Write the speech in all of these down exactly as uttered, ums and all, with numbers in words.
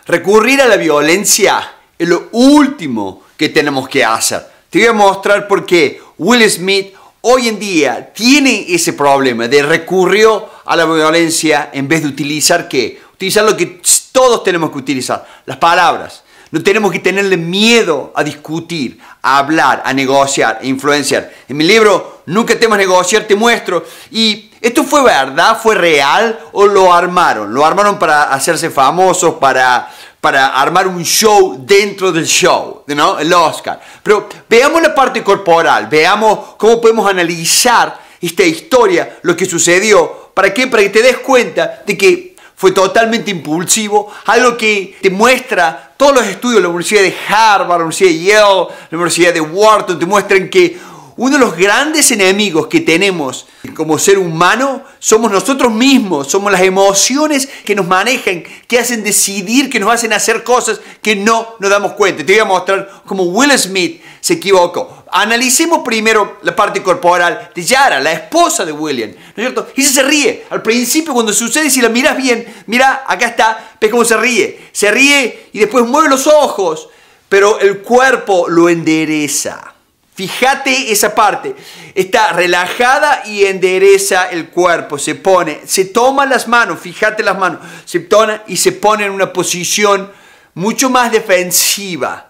recurrir a la violencia es lo último que tenemos que hacer. Te voy a mostrar por qué Will Smith hoy en día tiene ese problema de recurrir a la violencia en vez de utilizar ¿qué? Utilizar lo que todos tenemos que utilizar, las palabras. No tenemos que tenerle miedo a discutir, a hablar, a negociar, a influenciar. En mi libro, Nunca temas negociar, te muestro. Y esto fue verdad, fue real o lo armaron. Lo armaron para hacerse famosos, para, para armar un show dentro del show, ¿no? El Oscar. Pero veamos la parte corporal, veamos cómo podemos analizar esta historia, lo que sucedió. ¿Para qué? Para que te des cuenta de que fue totalmente impulsivo, algo que te muestra todos los estudios de la Universidad de Harvard, la Universidad de Yale, la Universidad de Wharton, te muestran que uno de los grandes enemigos que tenemos como ser humano somos nosotros mismos, somos las emociones que nos manejan, que hacen decidir, que nos hacen hacer cosas que no nos damos cuenta. Te voy a mostrar cómo Will Smith se equivocó. Analicemos primero la parte corporal de Yara, la esposa de William, ¿no es cierto? Y se ríe. Al principio cuando sucede, si la miras bien, mira, acá está, ves cómo se ríe. Se ríe y después mueve los ojos, pero el cuerpo lo endereza. Fíjate esa parte, está relajada y endereza el cuerpo, se pone, se toma las manos, fíjate las manos, se toma y se pone en una posición mucho más defensiva.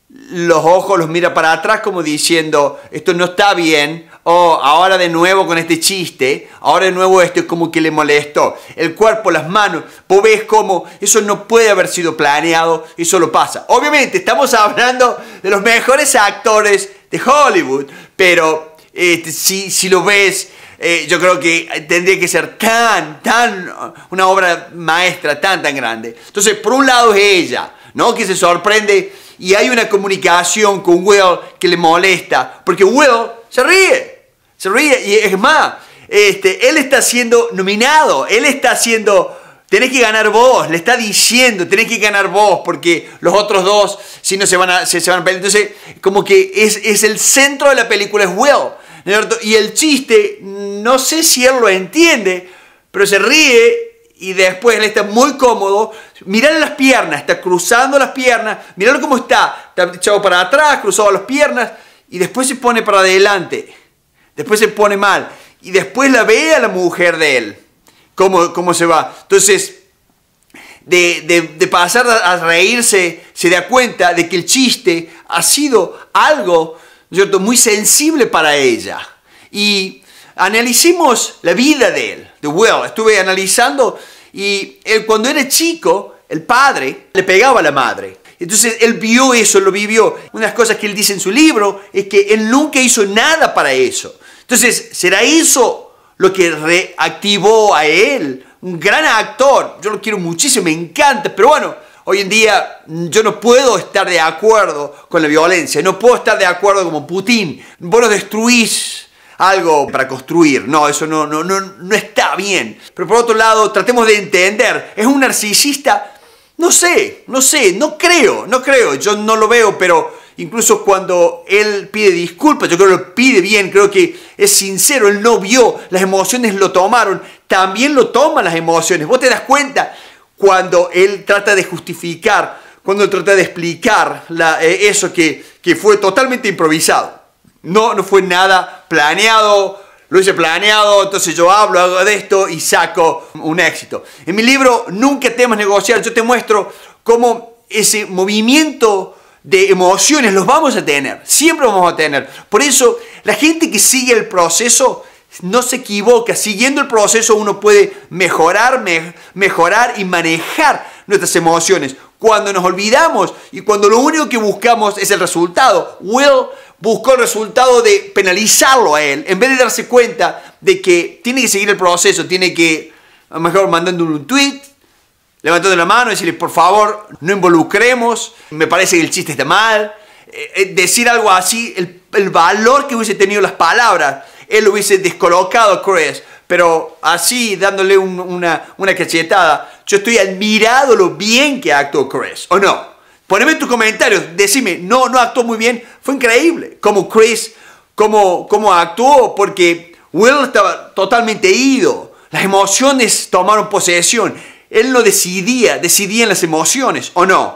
Los ojos los mira para atrás como diciendo, esto no está bien, oh, ahora de nuevo con este chiste, ahora de nuevo esto es como que le molestó. El cuerpo, las manos, vos ves como eso no puede haber sido planeado, eso lo pasa. Obviamente estamos hablando de los mejores actores de Hollywood, pero este, si, si lo ves, eh, yo creo que tendría que ser tan, tan, una obra maestra tan, tan grande. Entonces, por un lado es ella, ¿no? Que se sorprende y hay una comunicación con Will que le molesta, porque Will se ríe, se ríe y es más, este, él está siendo nominado, él está siendo... Tenés que ganar vos, le está diciendo, tenés que ganar vos, porque los otros dos, si no se van a, se, se van a pelear. Entonces, como que es, es el centro de la película, es Will, ¿no es cierto? Y el chiste, no sé si él lo entiende, pero se ríe y después él está muy cómodo. Mirá las piernas, está cruzando las piernas, mirá cómo está, está echado para atrás, cruzado las piernas, y después se pone para adelante, después se pone mal, y después la ve a la mujer de él. Cómo, cómo se va. Entonces, de, de, de pasar a reírse, se da cuenta de que el chiste ha sido algo, ¿no es cierto?, muy sensible para ella. Y analicemos la vida de él, de Will. Estuve analizando y él, cuando era chico, el padre le pegaba a la madre. Entonces él vio eso, lo vivió. Una de las cosas que él dice en su libro es que él nunca hizo nada para eso. Entonces, ¿será eso lo que reactivó a él? Un gran actor, yo lo quiero muchísimo, me encanta, pero bueno, hoy en día yo no puedo estar de acuerdo con la violencia, no puedo estar de acuerdo como Putin. Vos no destruís algo para construir, no, eso no, no, no, no está bien. Pero por otro lado, tratemos de entender, ¿es un narcisista? No sé, no sé, no creo, no creo, yo no lo veo, pero... Incluso cuando él pide disculpas, yo creo que lo pide bien, creo que es sincero, él no vio, las emociones lo tomaron, también lo toman las emociones. Vos te das cuenta cuando él trata de justificar, cuando él trata de explicar la, eh, eso que, que fue totalmente improvisado. No, no fue nada planeado, lo hice planeado, entonces yo hablo, hago de esto y saco un éxito. En mi libro, Nunca temas negociar, yo te muestro cómo ese movimiento de emociones los vamos a tener, siempre vamos a tener. Por eso la gente que sigue el proceso no se equivoca. Siguiendo el proceso uno puede mejorar, me, mejorar y manejar nuestras emociones. Cuando nos olvidamos y cuando lo único que buscamos es el resultado, Will buscó el resultado de penalizarlo a él, en vez de darse cuenta de que tiene que seguir el proceso, tiene que, a lo mejor mandando un tweet, levantando la mano y decirle, por favor, no involucremos, me parece que el chiste está mal. Eh, decir algo así, el, el valor que hubiese tenido las palabras, él lo hubiese descolocado a Chris, pero así, dándole un, una, una cachetada, yo estoy admirado lo bien que actuó Chris, ¿o no? Poneme en tus comentarios, decime, no, no actuó muy bien, fue increíble, como Chris, como, como actuó, porque Will estaba totalmente ido, las emociones tomaron posesión. él no decidía, decidía en las emociones, ¿o no?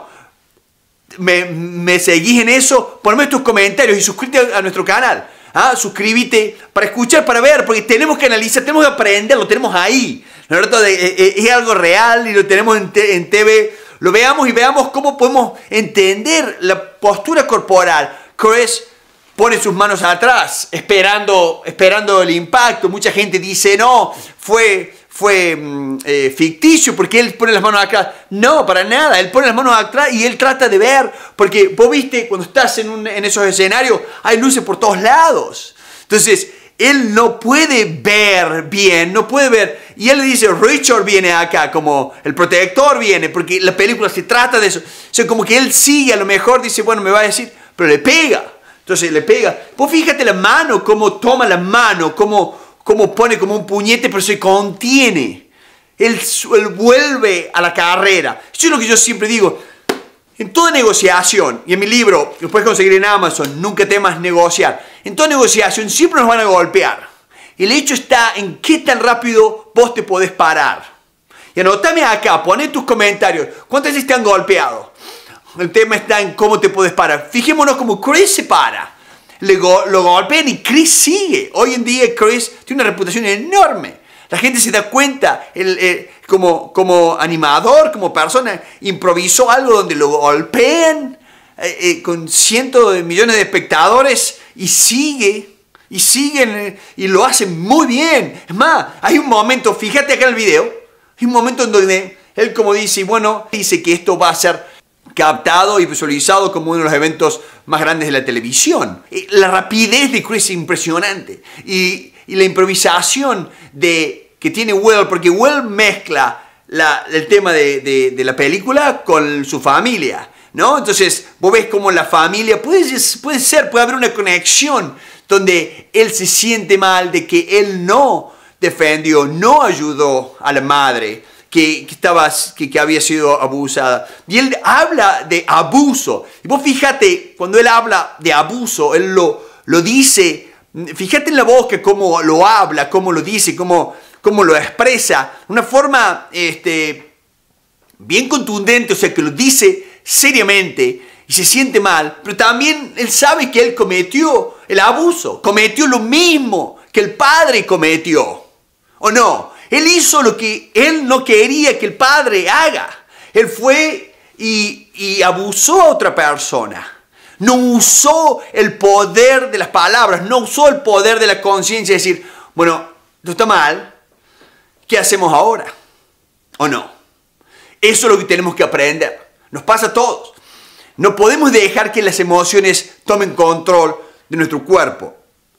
¿Me, me seguís en eso? Ponme tus comentarios y suscríbete a nuestro canal. ¿Ah? Suscríbete para escuchar, para ver, porque tenemos que analizar, tenemos que aprender, lo tenemos ahí. ¿No? Es algo real y lo tenemos en, en T V. Lo veamos y veamos cómo podemos entender la postura corporal. Chris pone sus manos atrás, esperando, esperando el impacto. Mucha gente dice, no, fue, fue eh, ficticio porque él pone las manos atrás. No, para nada. Él pone las manos atrás y él trata de ver. Porque vos viste, cuando estás en, un, en esos escenarios, hay luces por todos lados. Entonces, él no puede ver bien, no puede ver. Y él le dice, Richard viene acá, como el protector viene, porque la película se trata de eso. O sea, como que él sigue, a lo mejor dice, bueno, me va a decir, pero le pega. Entonces le pega. Vos fíjate la mano, cómo toma la mano, cómo, cómo pone como un puñete, pero se contiene. Él, él vuelve a la carrera. Eso es lo que yo siempre digo. En toda negociación, y en mi libro, que lo puedes conseguir en Amazon, Nunca temas negociar. En toda negociación siempre nos van a golpear. El hecho está en qué tan rápido vos te podés parar. Y anotame acá, poné tus comentarios. ¿Cuántas veces te han golpeado? El tema está en cómo te puedes parar. Fijémonos cómo Chris se para. Le go lo golpean y Chris sigue. Hoy en día Chris tiene una reputación enorme. La gente se da cuenta. El, el, como, como animador, como persona, improvisó algo donde lo golpean eh, eh, con cientos de millones de espectadores y sigue. Y siguen eh, y lo hacen muy bien. Es más, hay un momento, fíjate acá en el video, hay un momento en donde él como dice, bueno, dice que esto va a ser captado y visualizado como uno de los eventos más grandes de la televisión. La rapidez de Chris es impresionante. Y, y la improvisación de, que tiene Will, porque Will mezcla la, el tema de, de, de la película con su familia, ¿no? Entonces, vos ves como la familia, puede, puede ser, puede haber una conexión donde él se siente mal de que él no defendió, no ayudó a la madre, Que, que, estaba, que, que había sido abusada. Y él habla de abuso. Y vos fíjate, cuando él habla de abuso, él lo, lo dice, fíjate en la boca cómo lo habla, cómo lo dice, cómo, cómo lo expresa. Una forma este, bien contundente, o sea, que lo dice seriamente y se siente mal. Pero también él sabe que él cometió el abuso, cometió lo mismo que el padre cometió. ¿O no? Él hizo lo que él no quería que el padre haga. Él fue y, y abusó a otra persona. No usó el poder de las palabras, no usó el poder de la conciencia. Es decir, bueno, esto está mal, ¿qué hacemos ahora? ¿O no? Eso es lo que tenemos que aprender. Nos pasa a todos. No podemos dejar que las emociones tomen control de nuestro cuerpo.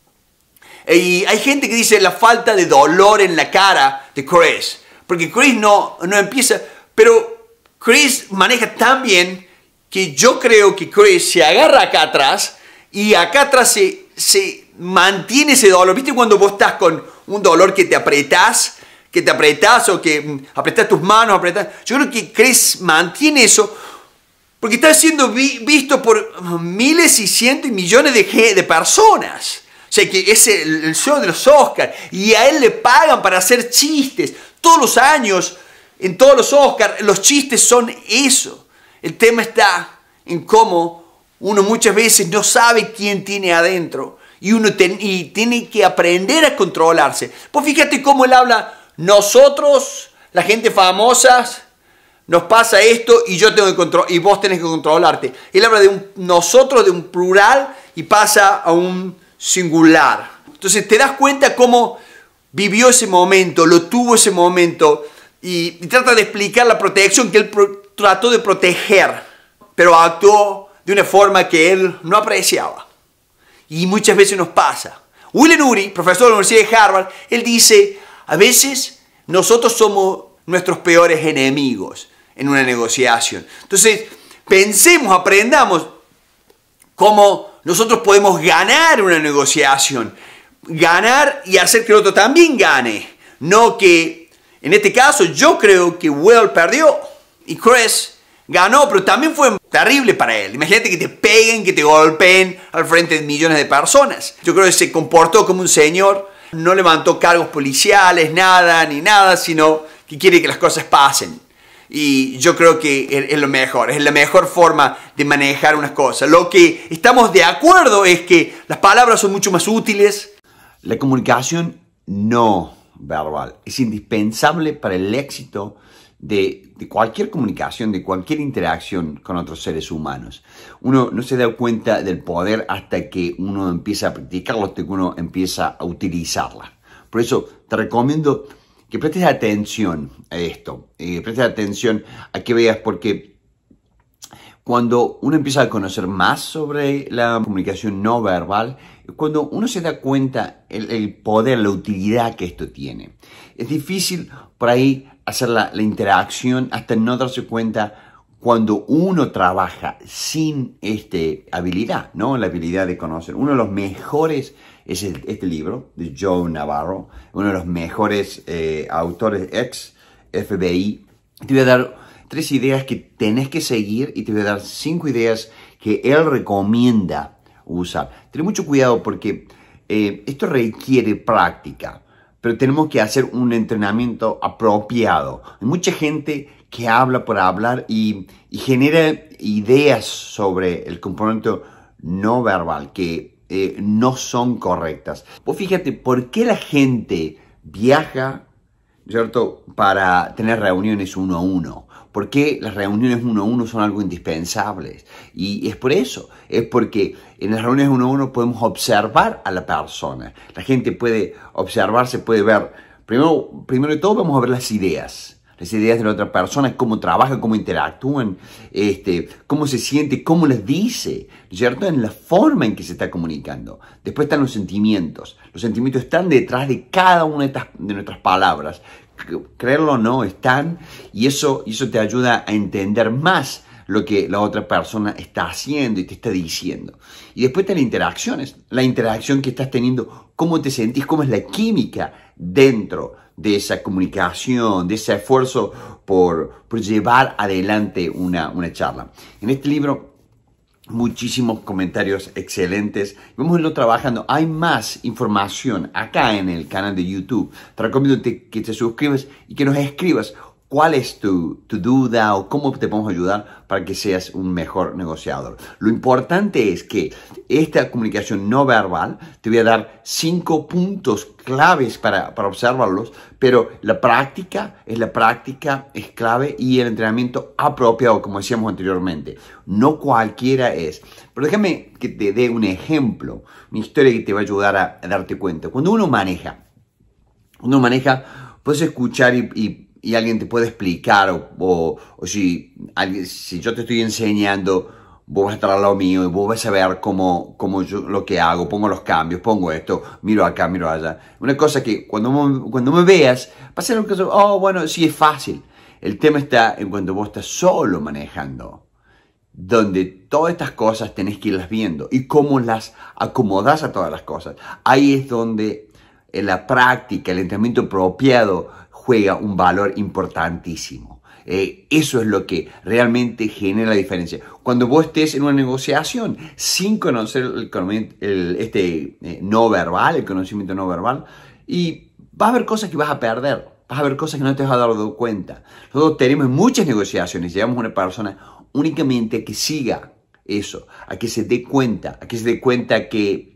Y hay gente que dice la falta de dolor en la cara de Chris. Porque Chris no, no empieza... Pero Chris maneja tan bien que yo creo que Chris se agarra acá atrás y acá atrás se, se mantiene ese dolor. ¿Viste cuando vos estás con un dolor que te apretás? Que te apretás o que apretás tus manos, apretás. Yo creo que Chris mantiene eso porque está siendo vi, visto por miles y cientos y millones de, de personas. O sea, que es el, el show de los Oscars. Y a él le pagan para hacer chistes. Todos los años, en todos los Oscars, los chistes son eso. El tema está en cómo uno muchas veces no sabe quién tiene adentro. Y uno ten, y tiene que aprender a controlarse. Pues fíjate cómo él habla. Nosotros, la gente famosa, nos pasa esto y yo tengo que control, y vos tenés que controlarte. Él habla de un nosotros, de un plural, y pasa a un singular. Entonces te das cuenta cómo vivió ese momento, lo tuvo ese momento y, y trata de explicar la protección que él pro, trató de proteger, pero actuó de una forma que él no apreciaba. Y muchas veces nos pasa. William Ury, profesor de la Universidad de Harvard, él dice, a veces nosotros somos nuestros peores enemigos en una negociación. Entonces pensemos, aprendamos cómo nosotros podemos ganar una negociación. Ganar y hacer que el otro también gane. No que, en este caso, yo creo que Will perdió y Chris ganó, pero también fue terrible para él. Imagínate que te peguen, que te golpeen al frente de millones de personas. Yo creo que se comportó como un señor, no levantó cargos policiales, nada, ni nada, sino que quiere que las cosas pasen. Y yo creo que es, es lo mejor, es la mejor forma de manejar unas cosas. Lo que estamos de acuerdo es que las palabras son mucho más útiles. La comunicación no verbal es indispensable para el éxito de, de cualquier comunicación, de cualquier interacción con otros seres humanos. Uno no se da cuenta del poder hasta que uno empieza a practicarlo, hasta que uno empieza a utilizarla. Por eso te recomiendo que prestes atención a esto, eh, prestes atención a que veas, porque cuando uno empieza a conocer más sobre la comunicación no verbal, cuando uno se da cuenta el, el poder, la utilidad que esto tiene. Es difícil por ahí hacer la, la interacción hasta no darse cuenta cuando uno trabaja sin esta habilidad, ¿no? La habilidad de conocer. Uno de los mejores es el, este libro de Joe Navarro, uno de los mejores eh, autores ex F B I. Te voy a dar tres ideas que tenés que seguir y te voy a dar cinco ideas que él recomienda usar. Ten mucho cuidado porque eh, esto requiere práctica, pero tenemos que hacer un entrenamiento apropiado. Hay mucha gente que habla por hablar y, y genera ideas sobre el componente no verbal que eh, no son correctas. Vos fíjate, ¿por qué la gente viaja, ¿cierto?, para tener reuniones uno a uno? ¿Por qué las reuniones uno a uno son algo indispensables? Y es por eso, es porque en las reuniones uno a uno podemos observar a la persona. La gente puede observarse, puede ver, primero, primero de todo vamos a ver las ideas. Las ideas de la otra persona, cómo trabaja, cómo interactúan, este, cómo se siente, cómo les dice, ¿cierto? En la forma en que se está comunicando. Después están los sentimientos. Los sentimientos están detrás de cada una de, estas, de nuestras palabras. Creerlo o no, están, y eso, y eso te ayuda a entender más lo que la otra persona está haciendo y te está diciendo. Y después están las interacciones, la interacción que estás teniendo, cómo te sentís, cómo es la química dentro de esa comunicación, de ese esfuerzo por, por llevar adelante una, una charla. En este libro, muchísimos comentarios excelentes. Vamos a irlo trabajando. Hay más información acá en el canal de YouTube. Te recomiendo te, que te suscribas y que nos escribas cuál es tu, tu duda o cómo te podemos ayudar para que seas un mejor negociador. Lo importante es que esta comunicación no verbal, te voy a dar cinco puntos claves para, para observarlos, pero la práctica es la práctica, es clave, y el entrenamiento apropiado, como decíamos anteriormente. No cualquiera es. Pero déjame que te dé un ejemplo, una historia que te va a ayudar a, a darte cuenta. Cuando uno maneja, uno maneja, puedes escuchar y, y y alguien te puede explicar, o, o, o si, alguien, si yo te estoy enseñando, vos vas a estar al lado mío y vos vas a ver cómo, cómo yo lo que hago, pongo los cambios, pongo esto, miro acá, miro allá. Una cosa que cuando, cuando me veas, va a ser una cosa, oh, bueno, sí es fácil. El tema está en cuando vos estás solo manejando, donde todas estas cosas tenés que irlas viendo y cómo las acomodás a todas las cosas. Ahí es donde en la práctica, el entrenamiento apropiado juega un valor importantísimo. Eh, eso es lo que realmente genera la diferencia. Cuando vos estés en una negociación sin conocer el, el, este eh, no verbal, el conocimiento no verbal, y vas a haber cosas que vas a perder, vas a ver cosas que no te vas a dar cuenta. Nosotros tenemos muchas negociaciones, llevamos a una persona únicamente que siga eso, a que se dé cuenta, a que se dé cuenta que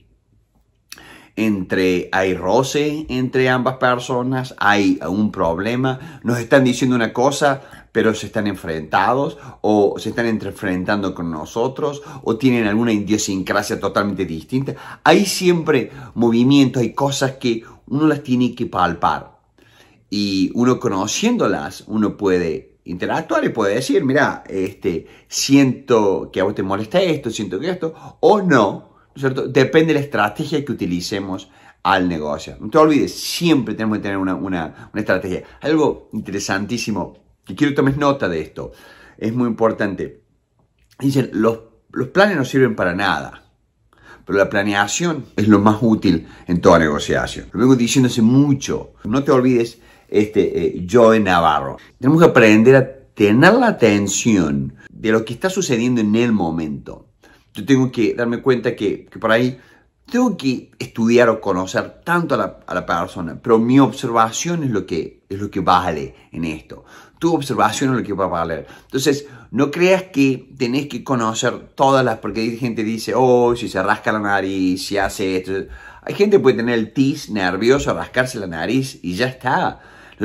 entre hay roce entre ambas personas, hay un problema, nos están diciendo una cosa, pero se están enfrentados, o se están enfrentando con nosotros, o tienen alguna idiosincrasia totalmente distinta. Hay siempre movimientos, hay cosas que uno las tiene que palpar. Y uno conociéndolas, uno puede interactuar y puede decir, mira, este, siento que a vos te molesta esto, siento que esto, o no. ¿Cierto? Depende de la estrategia que utilicemos al negocio. No te olvides, siempre tenemos que tener una, una, una estrategia. Algo interesantísimo, que quiero que tomes nota de esto, es muy importante. Dicen, los, los planes no sirven para nada, pero la planeación es lo más útil en toda negociación. Lo vengo diciendo hace mucho. No te olvides, este, eh, Joe Navarro. Tenemos que aprender a tener la atención de lo que está sucediendo en el momento. Yo tengo que darme cuenta que, que por ahí tengo que estudiar o conocer tanto a la, a la persona, pero mi observación es lo, que, es lo que vale en esto. tu observación es lo que va a valer. Entonces, no creas que tenés que conocer todas las, porque hay gente que dice, oh, si se rasca la nariz, si hace esto. Hay gente que puede tener el tis nervioso, rascarse la nariz y ya está.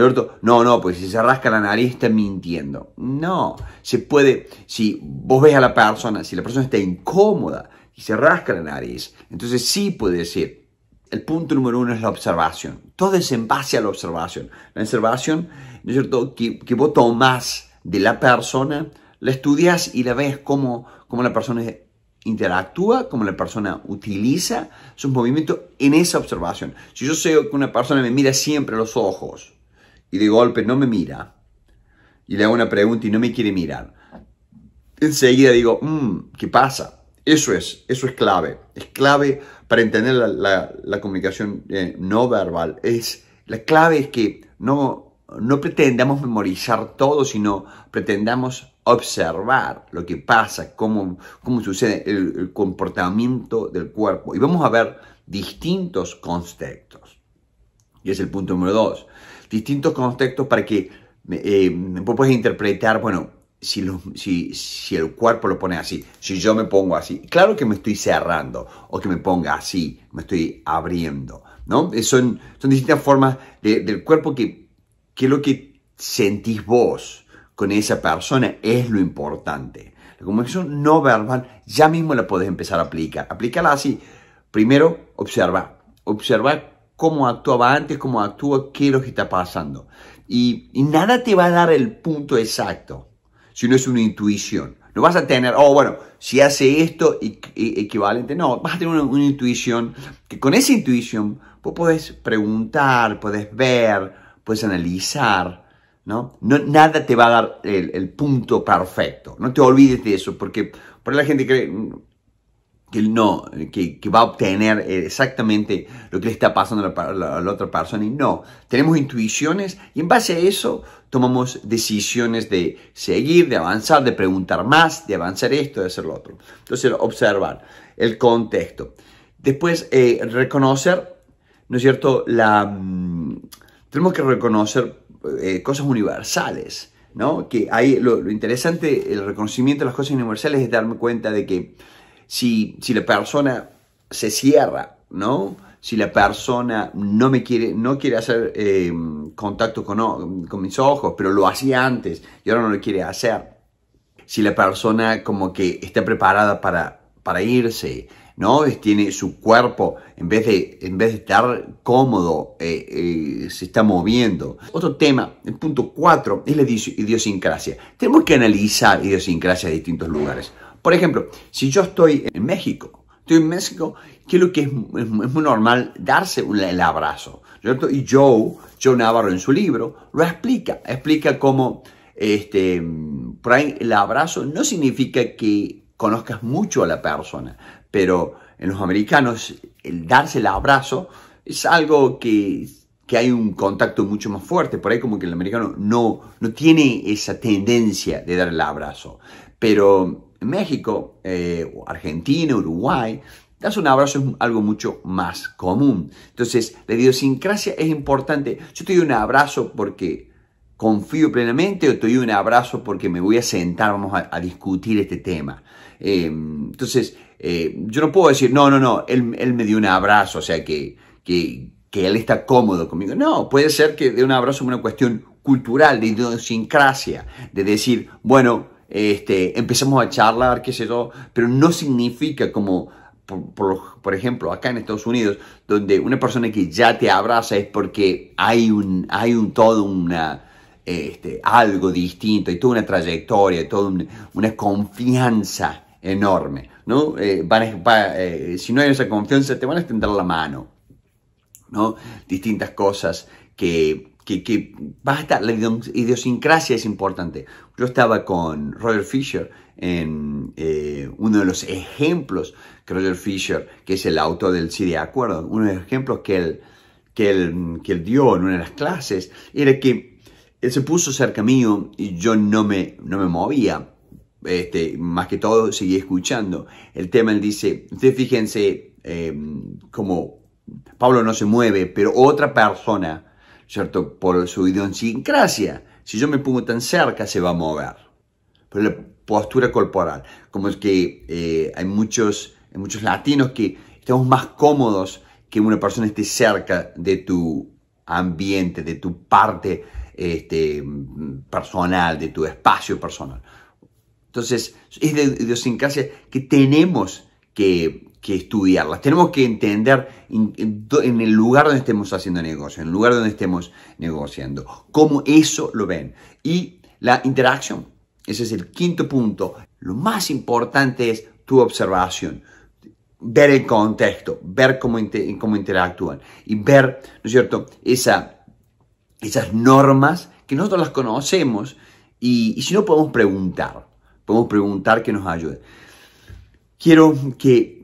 No, no, pues si se rasca la nariz está mintiendo. No, se puede, si vos ves a la persona, si la persona está incómoda y se rasca la nariz, entonces sí puede decir. El punto número uno es la observación. Todo es en base a la observación. La observación, ¿no es cierto?, que, que vos tomás de la persona, la estudias y la ves cómo, cómo la persona interactúa, cómo la persona utiliza sus movimientos en esa observación. Si yo sé que una persona me mira siempre a los ojos y de golpe no me mira y le hago una pregunta y no me quiere mirar, enseguida digo, mmm, ¿qué pasa? Eso es, eso es clave. Es clave para entender la, la, la comunicación eh, no verbal. Es, la clave es que no, no pretendamos memorizar todo, sino pretendamos observar lo que pasa, cómo, cómo sucede el, el comportamiento del cuerpo. Y vamos a ver distintos contextos. Y es el punto número dos. Distintos contextos para que eh, vos puedas interpretar, bueno, Si, lo, si, si el cuerpo lo pone así, si yo me pongo así, claro que me estoy cerrando, o que me ponga así, me estoy abriendo, ¿no? Son, son distintas formas de, del cuerpo que, que lo que sentís vos con esa persona es lo importante. La comunicación no verbal ya mismo la podés empezar a aplicar. Aplícala así. Primero, observa. Observa cómo actuaba antes, cómo actúa, qué es lo que está pasando. Y, y nada te va a dar el punto exacto. Si no es una intuición. No vas a tener, oh, bueno, si hace esto equivalente. No, vas a tener una, una intuición que con esa intuición vos podés preguntar, podés ver, podés analizar, ¿no? No nada te va a dar el, el punto perfecto. No te olvides de eso, porque por ahí la gente cree que no, que, que va a obtener exactamente lo que le está pasando a la, la, a la otra persona. Y no, tenemos intuiciones y en base a eso tomamos decisiones de seguir, de avanzar, de preguntar más, de avanzar esto, de hacer lo otro. Entonces, observar el contexto. Después, eh, reconocer, ¿no es cierto? La, mmm, tenemos que reconocer eh, cosas universales, ¿no? Que hay, lo, lo interesante, el reconocimiento de las cosas universales es darme cuenta de que Si, si la persona se cierra, ¿no? Si la persona no me quiere, no quiere hacer eh, contacto con, con mis ojos, pero lo hacía antes y ahora no lo quiere hacer. Si la persona como que está preparada para, para irse, ¿no? Tiene su cuerpo, en vez de, en vez de estar cómodo, eh, eh, se está moviendo. Otro tema, el punto cuatro, es la idiosincrasia. Tenemos que analizar idiosincrasia de distintos lugares. Por ejemplo, si yo estoy en México, estoy en México, ¿qué es lo que es, es, es muy normal? Darse un, el abrazo, ¿cierto? Y Joe, Joe Navarro en su libro, lo explica. Explica cómo este, por ahí el abrazo no significa que conozcas mucho a la persona, pero en los americanos el darse el abrazo es algo que, que hay un contacto mucho más fuerte. Por ahí como que el americano no, no tiene esa tendencia de dar el abrazo. Pero en México, eh, Argentina, Uruguay, das un abrazo es algo mucho más común. Entonces, la idiosincrasia es importante. Yo te doy un abrazo porque confío plenamente o te doy un abrazo porque me voy a sentar, vamos a, a discutir este tema. Eh, entonces, eh, yo no puedo decir, no, no, no, él, él me dio un abrazo, o sea, que, que, que él está cómodo conmigo. No, puede ser que dé un abrazo como una cuestión cultural, de idiosincrasia, de decir, bueno, Este, empezamos a charlar, qué sé yo, pero no significa como, por, por, por ejemplo, acá en Estados Unidos, donde una persona que ya te abraza es porque hay un, hay un todo una, este, algo distinto, hay toda una trayectoria, toda un, una confianza enorme, ¿no? Eh, van a, va, eh, si no hay esa confianza, te van a extender la mano, ¿no? Distintas cosas que... Que, que basta, la idiosincrasia es importante. Yo estaba con Roger Fisher en eh, uno de los ejemplos que Roger Fisher, que es el autor del Sí de Acuerdo, uno de los ejemplos que él, que él, que él dio en una de las clases, era que él se puso cerca mío y yo no me, no me movía. Este, más que todo seguía escuchando. El tema, él dice, ustedes fíjense eh, como Pablo no se mueve, pero otra persona, ¿cierto? Por su idiosincrasia Si yo me pongo tan cerca, se va a mover. Pero la postura corporal, como es que eh, hay, muchos, hay muchos latinos que estamos más cómodos que una persona esté cerca de tu ambiente, de tu parte este, personal, de tu espacio personal. Entonces, es de idiosincrasia que tenemos que, que estudiarlas. Tenemos que entender en, en, en el lugar donde estemos haciendo negocio, en el lugar donde estemos negociando, cómo eso lo ven. Y la interacción, ese es el quinto punto. Lo más importante es tu observación. Ver el contexto, ver cómo, inter, cómo interactúan y ver, ¿no es cierto?, esa, esas normas que nosotros las conocemos y, y si no podemos preguntar, podemos preguntar que nos ayude. Quiero que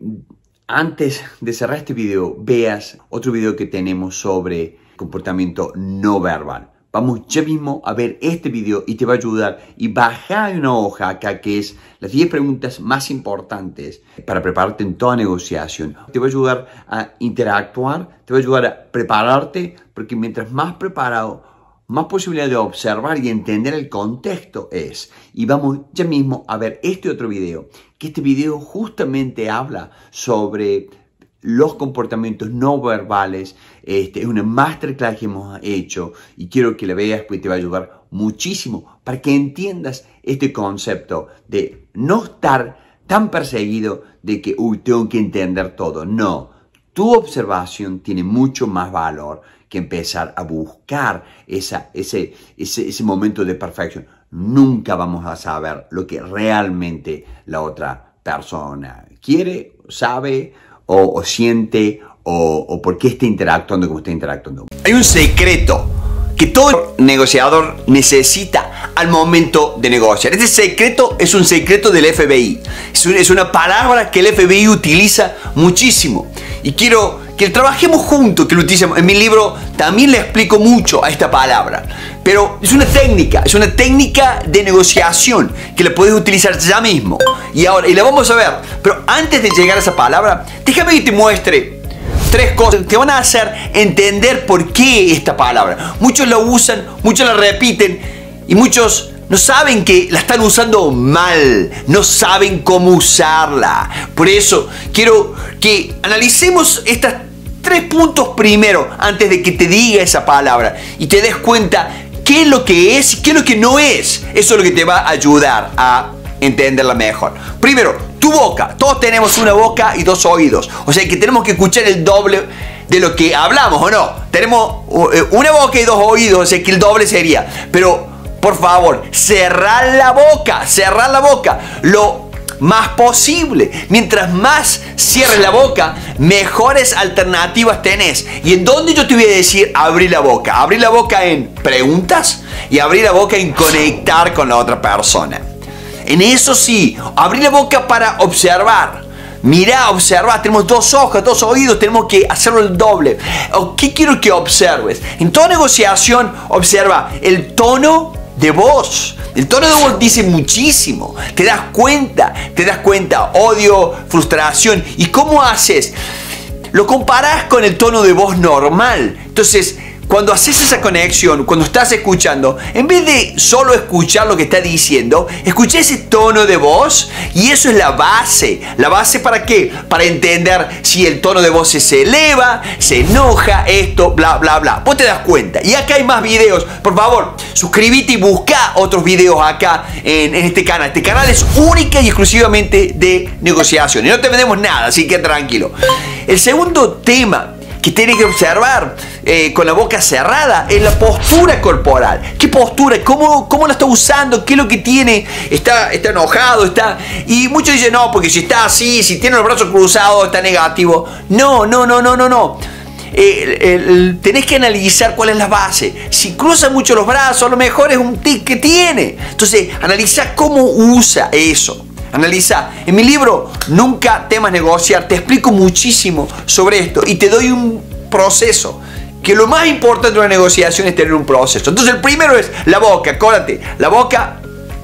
antes de cerrar este video veas otro video que tenemos sobre comportamiento no verbal. Vamos ya mismo a ver este video y te va a ayudar. Y baja una hoja acá que es las diez preguntas más importantes para prepararte en toda negociación. Te va a ayudar a interactuar, te va a ayudar a prepararte, porque mientras más preparado, más posibilidad de observar y entender el contexto es. Y vamos ya mismo a ver este otro video, que este video justamente habla sobre los comportamientos no verbales. Este, es una masterclass que hemos hecho y quiero que la veas porque te va a ayudar muchísimo para que entiendas este concepto de no estar tan perseguido de que, uy, tengo que entender todo. No, tu observación tiene mucho más valor que empezar a buscar esa, ese, ese, ese momento de perfección. Nunca vamos a saber lo que realmente la otra persona quiere, sabe o, o siente o, o por qué está interactuando como está interactuando. Hay un secreto que todo negociador necesita al momento de negociar. Este secreto es un secreto del F B I. Es, un, es una palabra que el F B I utiliza muchísimo. Y quiero que trabajemos juntos, que lo utilicemos. En mi libro también le explico mucho a esta palabra. Pero es una técnica, es una técnica de negociación que la puedes utilizar ya mismo. Y ahora, y la vamos a ver. Pero antes de llegar a esa palabra, déjame que te muestre tres cosas que te van a hacer entender por qué esta palabra. Muchos la usan, muchos la repiten y muchos no saben que la están usando mal, no saben cómo usarla. Por eso quiero que analicemos estos tres puntos primero antes de que te diga esa palabra y te des cuenta qué es lo que es y qué es lo que no es. Eso es lo que te va a ayudar a entenderla mejor. Primero, tu boca. Todos tenemos una boca y dos oídos. O sea que tenemos que escuchar el doble de lo que hablamos, ¿o no? Tenemos una boca y dos oídos, o sea que el doble sería. Pero, por favor, cerrar la boca, cerrar la boca lo más posible. Mientras más cierres la boca, mejores alternativas tenés. ¿Y en dónde yo te voy a decir abrir la boca? Abrir la boca en preguntas y abrir la boca en conectar con la otra persona. En eso sí, abrir la boca para observar. Mirá, observa, tenemos dos ojos, dos oídos, tenemos que hacerlo el doble. ¿Qué quiero que observes? En toda negociación, observa el tono de voz. El tono de voz dice muchísimo. Te das cuenta, te das cuenta, odio, frustración. ¿Y cómo haces? Lo comparás con el tono de voz normal. Entonces, cuando haces esa conexión, cuando estás escuchando, en vez de solo escuchar lo que está diciendo, escucha ese tono de voz y eso es la base. ¿La base para qué? Para entender si el tono de voz se eleva, se enoja, esto, bla, bla, bla. Vos te das cuenta. Y acá hay más videos. Por favor, suscríbete y busca otros videos acá en, en este canal. Este canal es única y exclusivamente de negociación. Y no te vendemos nada, así que tranquilo. El segundo tema que tienes que observar eh, con la boca cerrada es la postura corporal. ¿Qué postura? ¿Cómo, cómo la está usando? ¿Qué es lo que tiene? ¿Está, está enojado? Está... Y muchos dicen, no, porque si está así, si tiene los brazos cruzados, está negativo. No, no, no, no, no, no. Eh, el, el, tenés que analizar cuál es la base. Si cruza mucho los brazos, a lo mejor es un tic que tiene. Entonces, analiza cómo usa eso. Analiza. En mi libro, Nunca temas negociar, te explico muchísimo sobre esto y te doy un proceso. Que lo más importante de una negociación es tener un proceso. Entonces, el primero es la boca. Acuérdate, la boca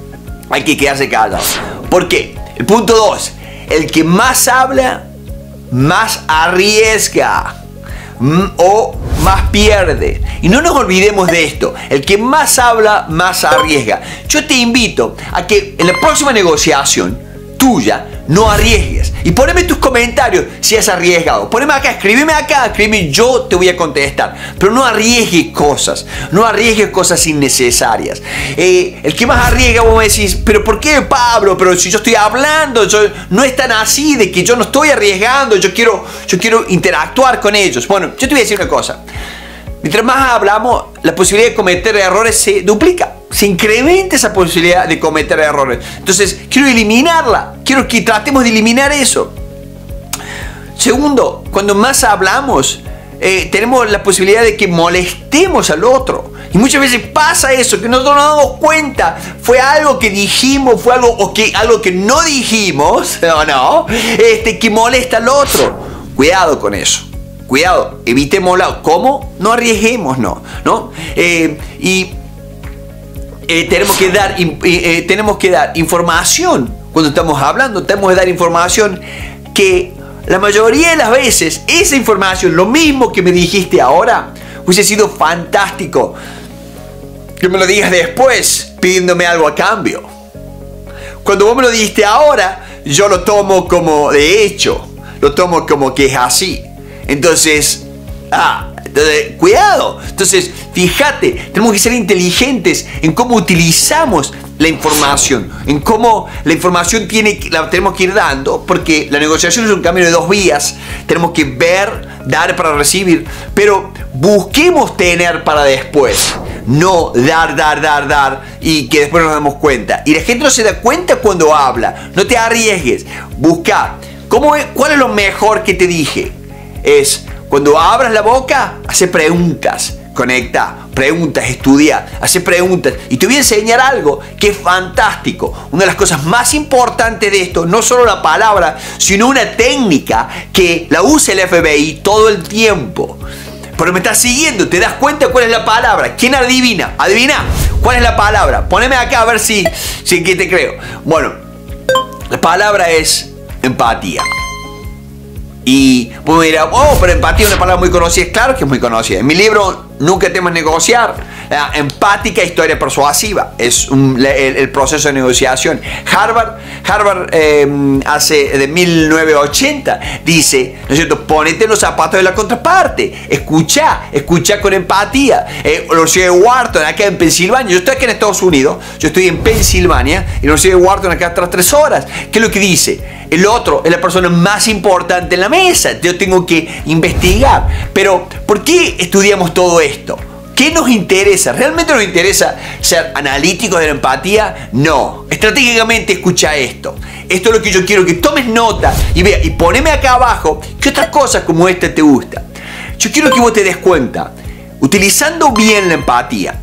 hay que quedarse callado. ¿Por qué? El punto dos, el que más habla, más arriesga. O más pierde. Y no nos olvidemos de esto. El que más habla, más arriesga. Yo te invito a que en la próxima negociación tuya no arriesgues. Y poneme tus comentarios si has arriesgado. Poneme acá, escríbeme acá, escríbeme, yo te voy a contestar. Pero no arriesgues cosas. No arriesgues cosas innecesarias. Eh, el que más arriesga, vos me decís, pero ¿por qué, Pablo? Pero si yo estoy hablando, yo, no es tan así de que yo no estoy arriesgando, yo quiero, yo quiero interactuar con ellos. Bueno, yo te voy a decir una cosa. Mientras más hablamos, la posibilidad de cometer errores se duplica. Se incrementa esa posibilidad de cometer errores. Entonces, quiero eliminarla. Quiero que tratemos de eliminar eso. Segundo, cuando más hablamos, eh, tenemos la posibilidad de que molestemos al otro. Y muchas veces pasa eso, que nosotros no nos damos cuenta. Fue algo que dijimos, fue algo, o que, algo que no dijimos, o no, este, que molesta al otro. Cuidado con eso. Cuidado, evitémoslo. ¿Cómo? No arriesguemos, no. ¿no? Eh, y eh, tenemos, que dar, eh, eh, tenemos que dar información. Cuando estamos hablando, tenemos que dar información que la mayoría de las veces, esa información, lo mismo que me dijiste ahora, hubiese sido fantástico que me lo digas después pidiéndome algo a cambio. Cuando vos me lo dijiste ahora, yo lo tomo como de hecho, lo tomo como que es así. Entonces, ah, entonces, cuidado. Entonces, fíjate, tenemos que ser inteligentes en cómo utilizamos la información, en cómo la información tiene, la tenemos que ir dando, porque la negociación es un camino de dos vías. Tenemos que ver, dar para recibir, pero busquemos tener para después. No dar, dar, dar, dar y que después nos damos cuenta. Y la gente no se da cuenta cuando habla. No te arriesgues. Busca. ¿Cómo es, ¿Cuál es lo mejor que te dije? Es cuando abras la boca, hace preguntas, conecta, preguntas, estudia, hace preguntas. Y te voy a enseñar algo que es fantástico. Una de las cosas más importantes de esto, no solo la palabra, sino una técnica que la usa el F B I todo el tiempo. Pero me estás siguiendo, te das cuenta cuál es la palabra. ¿Quién adivina? Adivina. ¿Cuál es la palabra? Poneme acá a ver si, si que te creo. Bueno, la palabra es empatía. Y vos me dirás, oh, pero empatía es una palabra muy conocida. Claro que es muy conocida. En mi libro, Nunca temas negociar, la empática historia persuasiva es un, el, el proceso de negociación. Harvard, Harvard eh, hace de mil novecientos ochenta dice, ¿no es cierto? Ponete los zapatos de la contraparte, escucha, escucha con empatía. Eh, la Universidad de Wharton, acá en Pensilvania, yo estoy aquí en Estados Unidos, yo estoy en Pensilvania, y la Universidad de Wharton acá tras tres horas. ¿Qué es lo que dice? El otro es la persona más importante en la mesa. Yo tengo que investigar. Pero, ¿por qué estudiamos todo esto? ¿Qué nos interesa? ¿Realmente nos interesa ser analíticos de la empatía? No. Estratégicamente escucha esto. Esto es lo que yo quiero que tomes nota y vea. Y poneme acá abajo qué otras cosas como esta te gusta. Yo quiero que vos te des cuenta. Utilizando bien la empatía,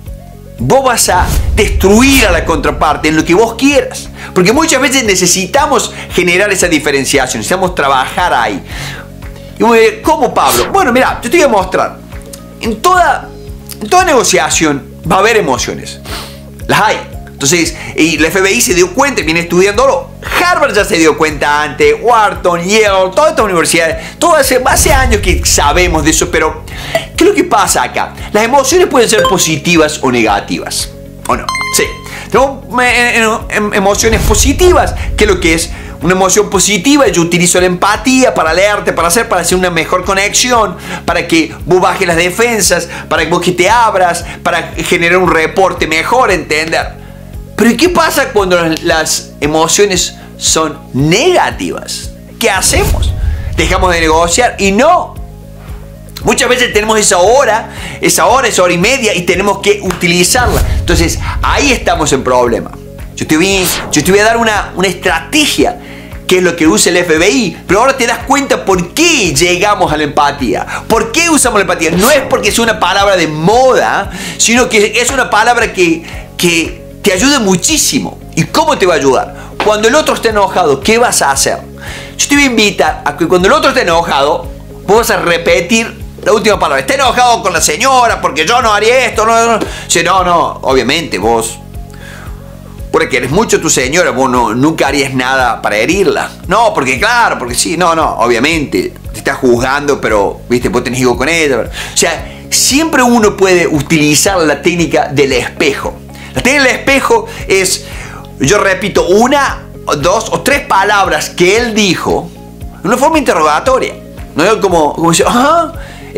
vos vas a destruir a la contraparte en lo que vos quieras. Porque muchas veces necesitamos generar esa diferenciación, necesitamos trabajar ahí. Y vos me dirás, ¿cómo, Pablo? Bueno, mira, yo te voy a mostrar. En toda, en toda negociación va a haber emociones. Las hay. Entonces, y la F B I se dio cuenta, viene estudiándolo. Harvard ya se dio cuenta antes, Wharton, Yale, todas estas universidades. Todo hace, hace años que sabemos de eso, pero ¿qué es lo que pasa acá? Las emociones pueden ser positivas o negativas. ¿O no? Sí. Tenemos emociones positivas. ¿Qué es lo que es? Una emoción positiva, yo utilizo la empatía para leerte, para hacer, para hacer una mejor conexión, para que vos bajes las defensas, para que vos que te abras, para generar un reporte mejor, entender. Pero ¿y qué pasa cuando las emociones son negativas? ¿Qué hacemos? Dejamos de negociar y no. Muchas veces tenemos esa hora, esa hora, esa hora y media y tenemos que utilizarla. Entonces ahí estamos en problema. Yo te voy, yo te voy a dar una, una estrategia que es lo que usa el F B I, pero ahora te das cuenta por qué llegamos a la empatía. ¿Por qué usamos la empatía? No es porque sea una palabra de moda, sino que es una palabra que, que te ayuda muchísimo. ¿Y cómo te va a ayudar? Cuando el otro esté enojado, ¿qué vas a hacer? Yo te voy a invitar a que cuando el otro esté enojado, vos vas a repetir la última palabra. Está enojado con la señora porque yo no haría esto. No, no, no. Sí, no, no, obviamente vos... porque eres mucho tu señora, vos no, nunca harías nada para herirla. No, porque claro, porque sí, no, no, obviamente, te estás juzgando, pero, viste, vos tenés hijo con ella. Pero, o sea, siempre uno puede utilizar la técnica del espejo. La técnica del espejo es, yo repito, una, dos o tres palabras que él dijo, de una forma interrogatoria. No como, como dice, ajá,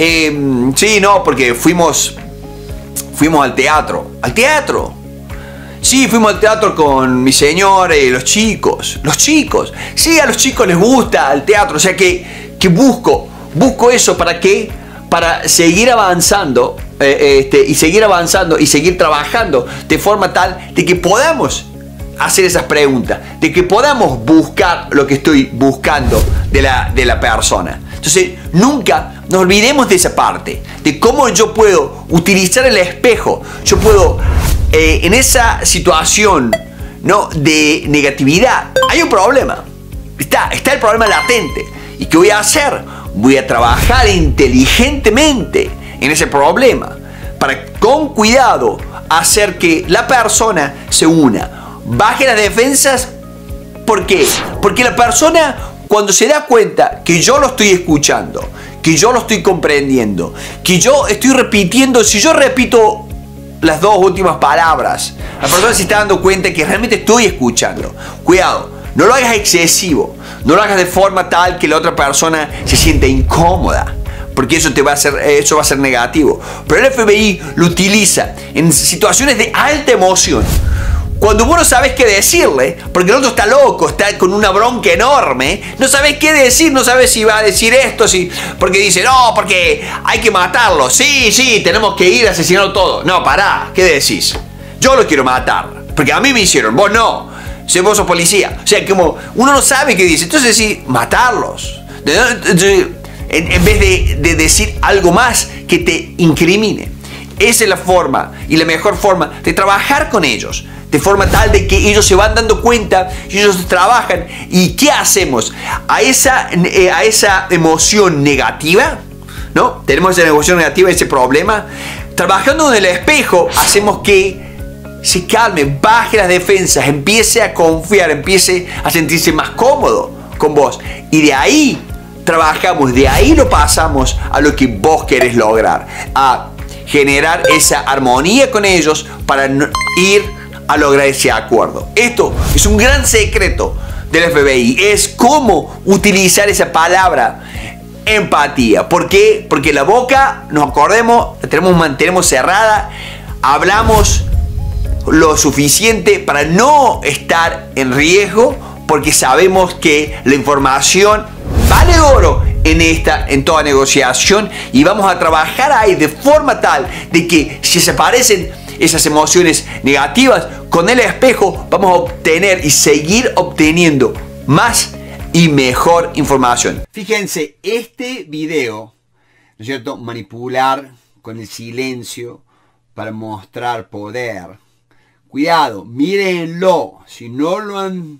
eh, sí, no, porque fuimos, fuimos al teatro. ¿Al teatro? Sí, fuimos al teatro con mi señora y los chicos. Los chicos. Sí, a los chicos les gusta el teatro. O sea que, que busco, busco eso para qué, para seguir avanzando eh, este, y seguir avanzando y seguir trabajando de forma tal de que podamos hacer esas preguntas, de que podamos buscar lo que estoy buscando de la, de la persona. Entonces, nunca nos olvidemos de esa parte, de cómo yo puedo utilizar el espejo. Yo puedo, eh, en esa situación, ¿no?, de negatividad, hay un problema. Está, está el problema latente. ¿Y qué voy a hacer? Voy a trabajar inteligentemente en ese problema para, con cuidado, hacer que la persona se una, baje las defensas. ¿Por qué? Porque la persona, cuando se da cuenta que yo lo estoy escuchando, que yo lo estoy comprendiendo, que yo estoy repitiendo, si yo repito las dos últimas palabras, la persona se está dando cuenta que realmente estoy escuchando. Cuidado, no lo hagas excesivo, no lo hagas de forma tal que la otra persona se sienta incómoda, porque eso te va a ser, eso va a ser negativo. Pero el F B I lo utiliza en situaciones de alta emoción. Cuando vos no sabes qué decirle, porque el otro está loco, está con una bronca enorme, no sabes qué decir, no sabes si va a decir esto, si, porque dice, no, porque hay que matarlo, sí, sí, tenemos que ir a asesinarlo todo. No, pará, ¿qué decís? Yo lo quiero matar, porque a mí me hicieron, vos no, si vos sos policía. O sea, como uno no sabe qué dice, entonces sí, matarlos. En, en vez de, de decir algo más que te incrimine. Esa es la forma y la mejor forma de trabajar con ellos, de forma tal de que ellos se van dando cuenta y ellos trabajan. ¿Y qué hacemos? A esa, eh, a esa emoción negativa, ¿no? Tenemos esa emoción negativa, ese problema. Trabajando en el espejo, hacemos que se calme, baje las defensas, empiece a confiar, empiece a sentirse más cómodo con vos. Y de ahí trabajamos, de ahí lo pasamos a lo que vos querés lograr, a generar esa armonía con ellos para ir a lograr ese acuerdo. Esto es un gran secreto del F B I, es cómo utilizar esa palabra empatía. ¿Por qué? Porque la boca, nos acordemos, la tenemos, mantenemos cerrada, hablamos lo suficiente para no estar en riesgo, porque sabemos que la información vale oro en esta, en toda negociación, y vamos a trabajar ahí de forma tal de que si se aparecen esas emociones negativas, con el espejo vamos a obtener y seguir obteniendo más y mejor información. Fíjense, este video, ¿no es cierto?, manipular con el silencio para mostrar poder. Cuidado, mírenlo. Si no lo han,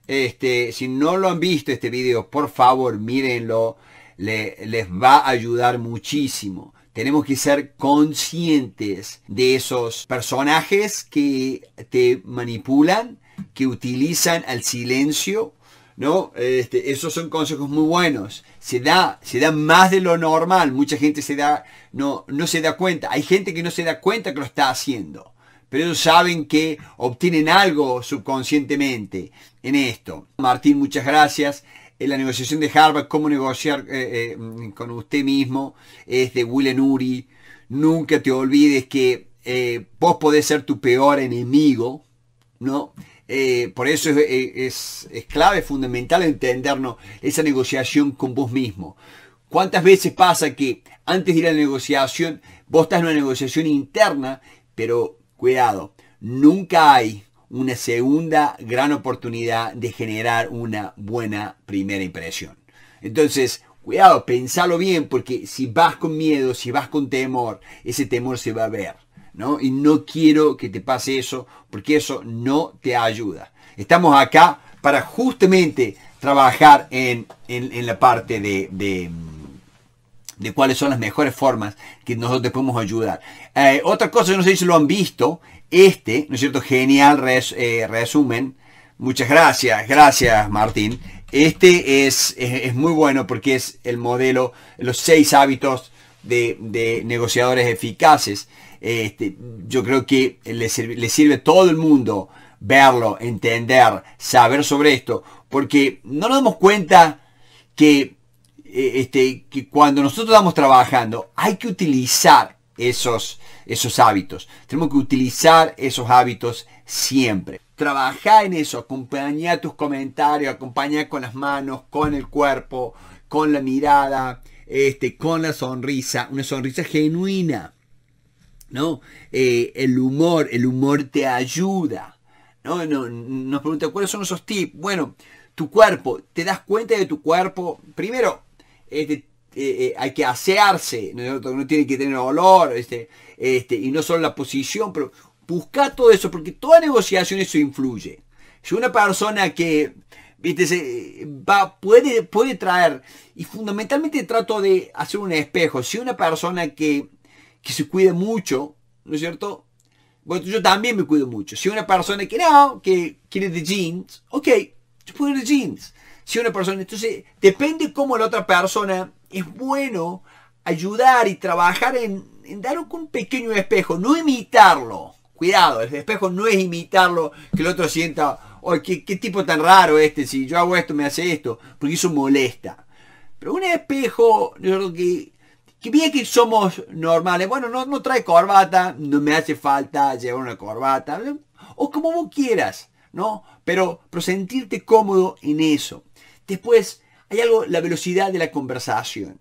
este, si no lo han visto este video, por favor, mírenlo. Le, les va a ayudar muchísimo. Tenemos que ser conscientes de esos personajes que te manipulan, que utilizan el silencio, ¿no? Este, esos son consejos muy buenos. Se da, se da más de lo normal. Mucha gente se da, no, no se da cuenta. Hay gente que no se da cuenta que lo está haciendo, pero ellos saben que obtienen algo subconscientemente en esto. Martín, muchas gracias. En la negociación de Harvard, cómo negociar eh, eh, con usted mismo, es de Will Uri. Nunca te olvides que eh, vos podés ser tu peor enemigo, ¿no? Eh, por eso es, es, es clave, fundamental entendernos esa negociación con vos mismo. ¿Cuántas veces pasa que antes de ir a la negociación, vos estás en una negociación interna, pero cuidado, nunca hay una segunda gran oportunidad de generar una buena primera impresión? Entonces, cuidado, pensalo bien, porque si vas con miedo, si vas con temor, ese temor se va a ver, ¿no? Y no quiero que te pase eso, porque eso no te ayuda. Estamos acá para justamente trabajar en, en, en la parte de, de, de cuáles son las mejores formas que nosotros te podemos ayudar. Eh, otra cosa, no sé si lo han visto, este, ¿no es cierto? Genial res, eh, resumen. Muchas gracias, gracias Martín. Este es, es, es muy bueno porque es el modelo, los seis hábitos de, de negociadores eficaces. Este, yo creo que le sirve, le sirve a todo el mundo verlo, entender, saber sobre esto, porque no nos damos cuenta que, eh, este, que cuando nosotros estamos trabajando hay que utilizar esos, esos hábitos. Tenemos que utilizar esos hábitos siempre. Trabajar en eso, acompañar tus comentarios, acompañar con las manos, con el cuerpo, con la mirada, este, con la sonrisa, una sonrisa genuina, ¿no? Eh, el humor, el humor te ayuda, ¿no? No, nos preguntan cuáles son esos tips. Bueno, tu cuerpo, te das cuenta de tu cuerpo. Primero, este, eh, eh, hay que asearse, ¿no? No tiene que tener olor, este, este, y no solo la posición, pero busca todo eso, porque toda negociación eso influye. Si una persona que, viste, se va, puede, puede traer, y fundamentalmente trato de hacer un espejo, si una persona que, que se cuida mucho, ¿no es cierto? Bueno, yo también me cuido mucho. Si una persona que no, que quiere de jeans, ok, yo puedo ir de jeans. Si una persona, entonces, depende cómo la otra persona, es bueno ayudar y trabajar en, en dar un pequeño espejo, no imitarlo. Cuidado, el espejo no es imitarlo, que el otro sienta, oh, ¿qué, qué tipo tan raro este, si yo hago esto me hace esto, porque eso molesta. Pero un espejo, yo creo que, que bien que somos normales, bueno, no, no trae corbata, no me hace falta llevar una corbata, o como vos quieras, ¿no? Pero, pero sentirte cómodo en eso. Después, hay algo, la velocidad de la conversación.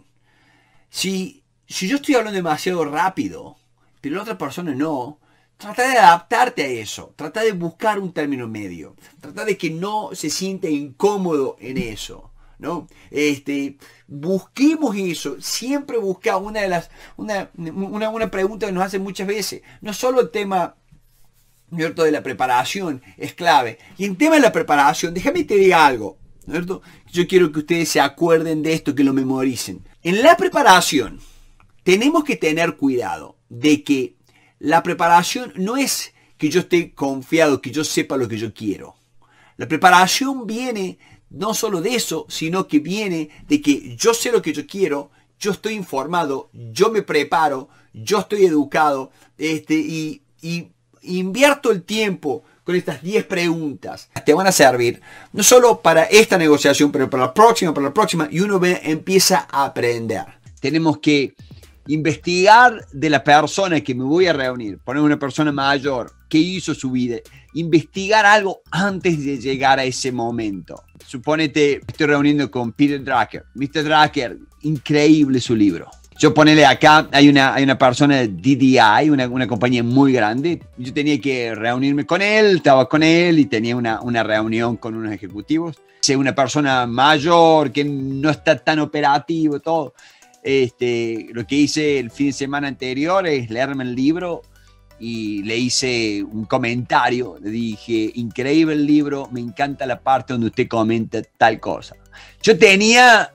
Si, si yo estoy hablando demasiado rápido, pero la otra persona no, trata de adaptarte a eso, trata de buscar un término medio, trata de que no se sienta incómodo en eso, ¿no? Este, busquemos eso, siempre busca una de las, una, una, una pregunta que nos hacen muchas veces, no solo el tema, ¿cierto?, de la preparación es clave, y en tema de la preparación, déjame te diga algo, ¿cierto? Yo quiero que ustedes se acuerden de esto, que lo memoricen. En la preparación, tenemos que tener cuidado de que la preparación no es que yo esté confiado, que yo sepa lo que yo quiero. La preparación viene no solo de eso, sino que viene de que yo sé lo que yo quiero, yo estoy informado, yo me preparo, yo estoy educado, este, y, y invierto el tiempo con estas diez preguntas. Te van a servir no solo para esta negociación, pero para la próxima, para la próxima, y uno ve, empieza a aprender. Tenemos que investigar de la persona que me voy a reunir, poner una persona mayor, qué hizo su vida, investigar algo antes de llegar a ese momento. Suponete, estoy reuniendo con Peter Drucker. mister Drucker, increíble su libro. Yo ponele acá, hay una, hay una persona de D D I, una, una compañía muy grande. Yo tenía que reunirme con él, estaba con él y tenía una, una reunión con unos ejecutivos. Si una persona mayor que no está tan operativo, todo. Este, lo que hice el fin de semana anterior es leerme el libro y le hice un comentario. Le dije, increíble el libro, me encanta la parte donde usted comenta tal cosa. Yo tenía,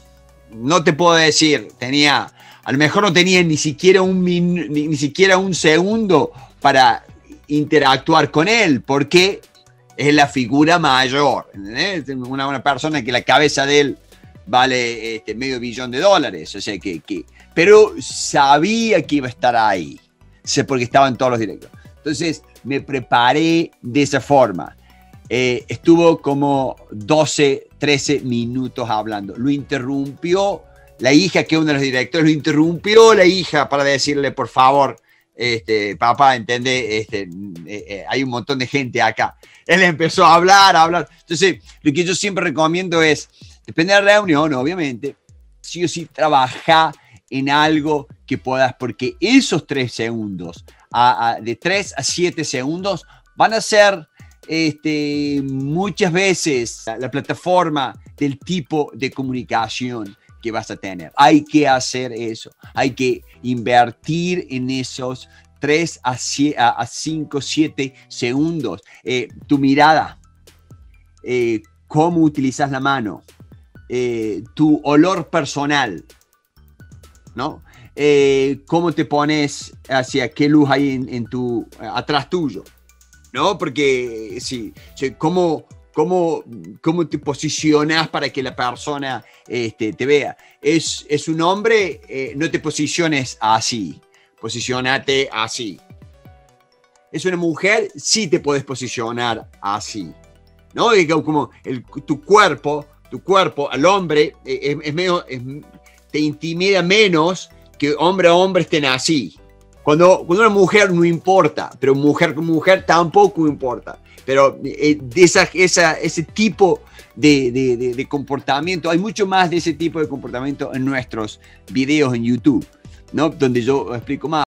no te puedo decir, tenía, a lo mejor no tenía ni siquiera un, ni, ni siquiera un segundo para interactuar con él, porque es la figura mayor, ¿entendés? Una, una persona que la cabeza de él vale este, medio billón de dólares, o sea que, que, pero sabía que iba a estar ahí, sé porque estaba en todos los directos. Entonces me preparé de esa forma. Eh, estuvo como doce, trece minutos hablando. Lo interrumpió la hija, que es uno de los directores, lo interrumpió la hija para decirle, por favor, este, papá, entiende, este, eh, eh, hay un montón de gente acá. Él empezó a hablar, a hablar. Entonces, lo que yo siempre recomiendo es, depende de la reunión, obviamente, sí o sí trabaja en algo que puedas, porque esos tres segundos, a, a, de tres a siete segundos, van a ser este, muchas veces la, la plataforma del tipo de comunicación que vas a tener. Hay que hacer eso, hay que invertir en esos tres a cinco, siete segundos. Eh, tu mirada, eh, cómo utilizas la mano, Eh, tu olor personal, ¿no? Eh, ¿Cómo te pones hacia qué luz hay en, en tu, atrás tuyo? ¿No? Porque sí, sí, ¿cómo, cómo, cómo te posicionas para que la persona este, te vea? Es, es un hombre, eh, no te posiciones así, posicionate así. Es una mujer, sí te puedes posicionar así, ¿no? Como el, tu cuerpo, tu cuerpo al hombre eh, es, es medio, es, te intimida menos que hombre a hombre estén así. Cuando, cuando una mujer no importa, pero mujer con mujer tampoco importa. Pero eh, de esa, esa, ese tipo de, de, de, de comportamiento, hay mucho más de ese tipo de comportamiento en nuestros videos en YouTube, ¿no? Donde yo explico más.